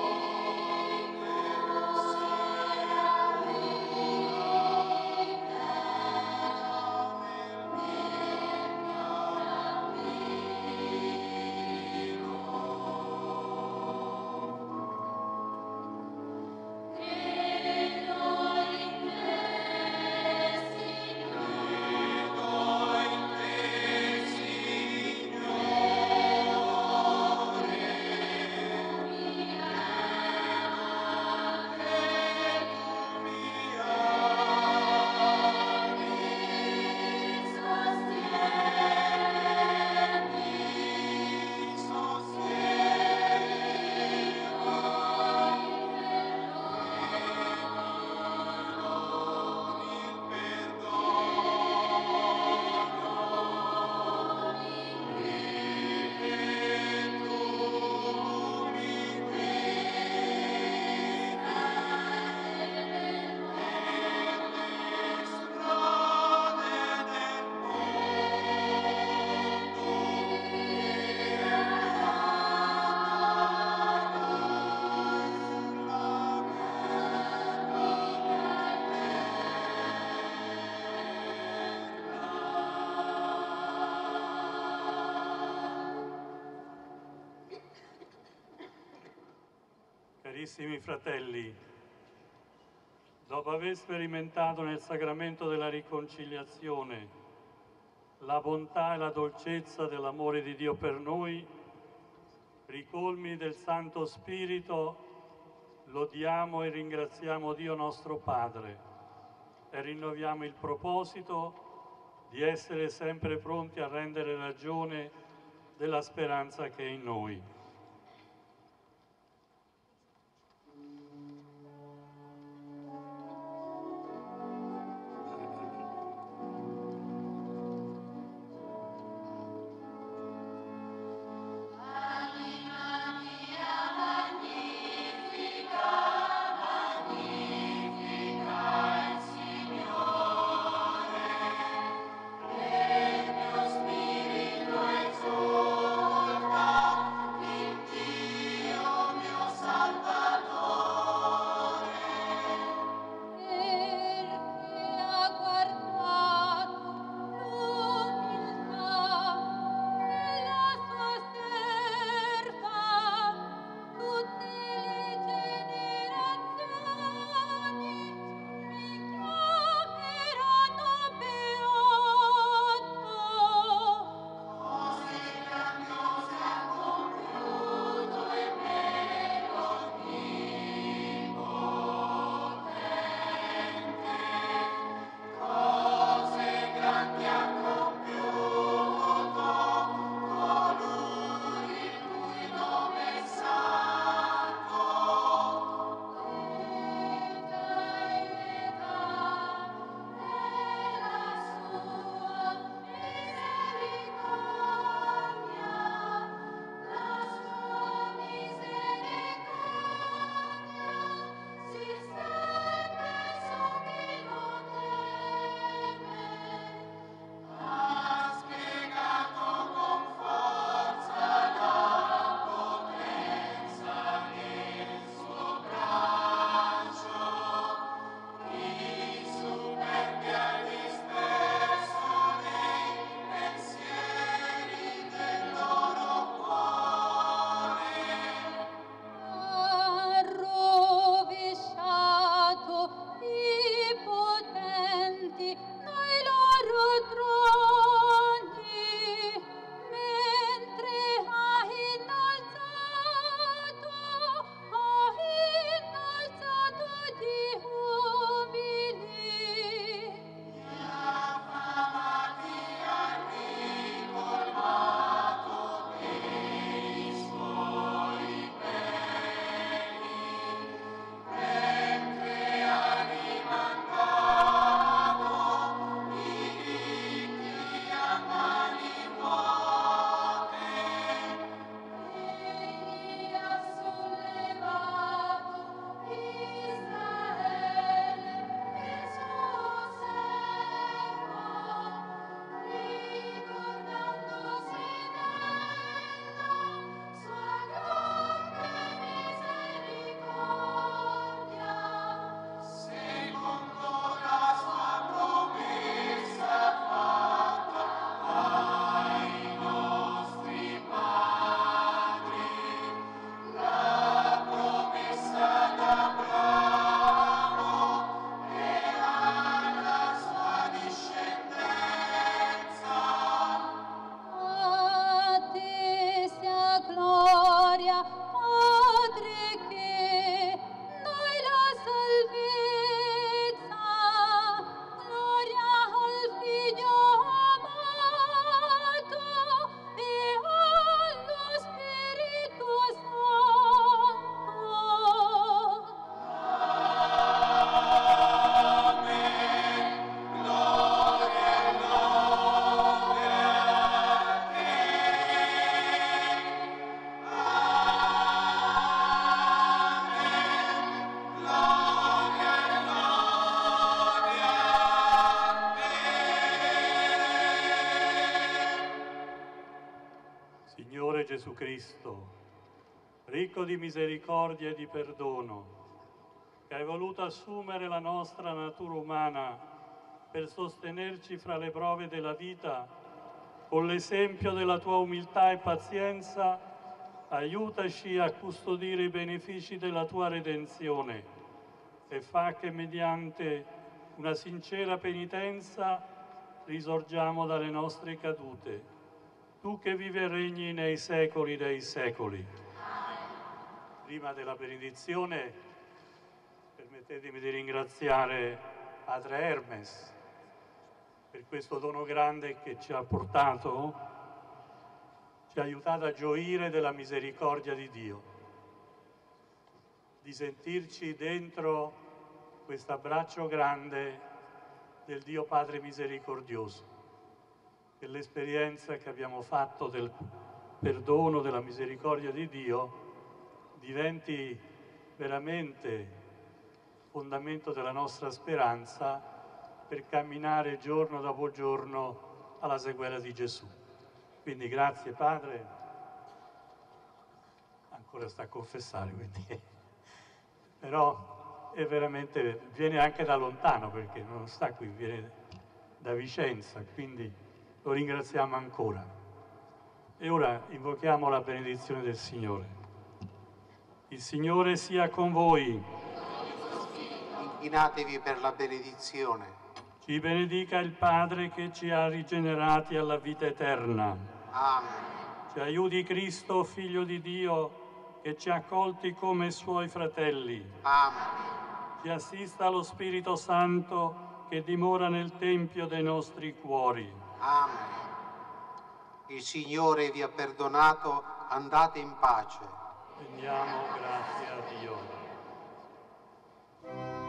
Carissimi fratelli, dopo aver sperimentato nel sacramento della riconciliazione la bontà e la dolcezza dell'amore di Dio per noi, ricolmi del Santo Spirito, lodiamo e ringraziamo Dio nostro Padre e rinnoviamo il proposito di essere sempre pronti a rendere ragione della speranza che è in noi. Spirito exulta, Signore Gesù Cristo, ricco di misericordia e di perdono, che hai voluto assumere la nostra natura umana per sostenerci fra le prove della vita, con l'esempio della tua umiltà e pazienza, aiutaci a custodire i benefici della tua redenzione e fa che mediante una sincera penitenza risorgiamo dalle nostre cadute. Tu che vivi e regni nei secoli dei secoli. Prima della benedizione, permettetemi di ringraziare Padre Hermes per questo dono grande che ci ha portato, ci ha aiutato a gioire della misericordia di Dio, di sentirci dentro questo abbraccio grande del Dio Padre misericordioso, dell'esperienza che abbiamo fatto del perdono, della misericordia di Dio, diventi veramente fondamento della nostra speranza per camminare giorno dopo giorno alla sequela di Gesù. Quindi grazie Padre, ancora sta a confessare, quindi però è veramente, viene anche da lontano perché non sta qui, viene da Vicenza, quindi lo ringraziamo ancora. E ora invochiamo la benedizione del Signore. Il Signore sia con voi. Inchinatevi per la benedizione. Ci benedica il Padre che ci ha rigenerati alla vita eterna. Amen. Ci aiuti Cristo, Figlio di Dio, che ci ha accolti come Suoi fratelli. Amen. Ci assista lo Spirito Santo che dimora nel Tempio dei nostri cuori. Amen. Il Signore vi ha perdonato, andate in pace. Rendiamo grazie a Dio.